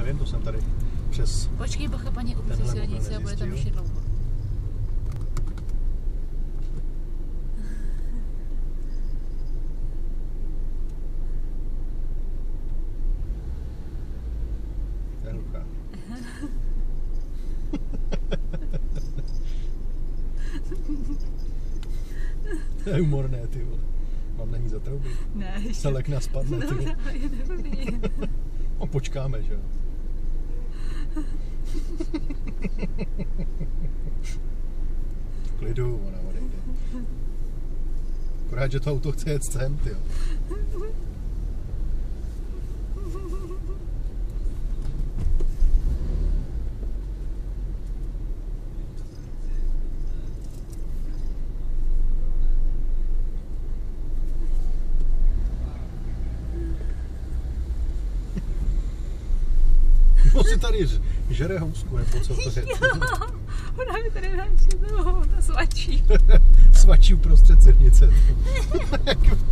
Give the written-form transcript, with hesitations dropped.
nevím, to jsem tady přes... Počkej, bacha, paní, opustí silnici a bude tam ještě dlouho. To je hluchá. To je humorné, ty vole. Mám na ní zatroubit. Ne, ještě. Celek nás spadne, ty vole. No, je dobrý. No, počkáme, že jo. V klidu, ona odejde. Akorát, že to auto chce jet sem, ty jo. No si tady žere housku, nebo co to je? Ona mi tady dá ještě toho, ta svačí. Svačí uprostřed silnice.